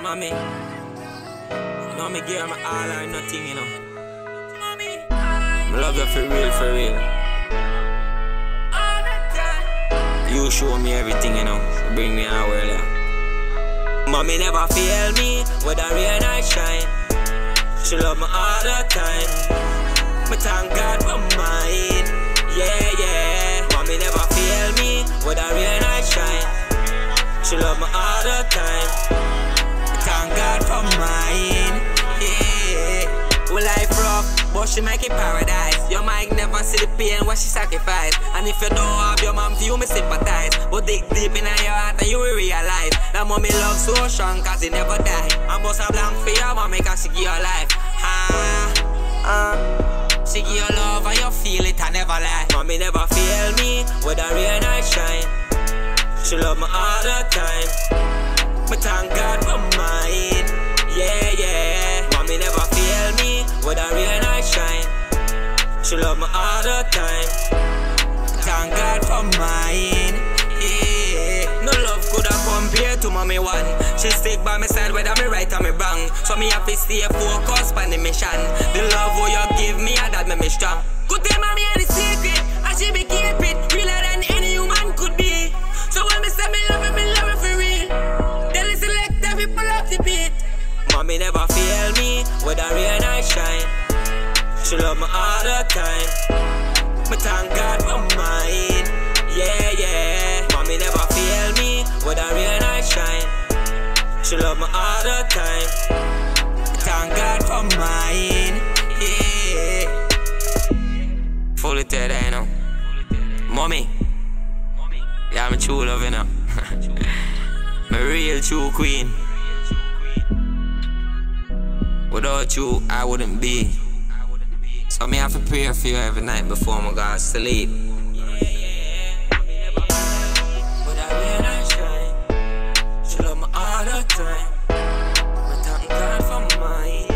Mommy, you know me give me all or nothing, you know. Mommy, I love you for real. All the time. You show me everything, you know. Bring me out world, yeah. Mommy never fail me, whether rain or shine. She love me all the time. Me thank God for mine. Yeah. Mommy never fail me, whether rain or shine. She love me all the time. Thank God for mine, yeah. Well, life rough, but she make it paradise. Your might never see the pain what she sacrifice. And if you don't have your mom, you me sympathize. But dig deep in your heart and you will realize that mommy love so strong cause it never die. And bust a blank for your mommy cause she give your life. She give your love and you feel it and never lie. Mommy never fail me, whether rain or shine. She love me all the time. Me thank God for mine, yeah. Mommy never fail me, whether rain or shine. She love me all the time. Thank God for mine, yeah. No love could have compared to mommy one. She stick by my side whether me right or me wrong. So me have to stay focused on the mission. The love what you give me, that make me strong. Could tell mommy any secret, and she be keep it realer than any human could be. So when me say me love it for real. People up the beat. Mommy never fail me, whether rain or shine. She love me all the time. Me thank God for mine, yeah. Mommy never fail me, whether rain or shine. She love me all the time. Me thank God for mine, yeah. Fully tell that, you know. Mommy, yeah, I'm true love, you know. My real true queen. Without you, I wouldn't be. So me have to pray for you every night before I go to sleep. But I rain and shine. She love me all the time. But thank God for mine.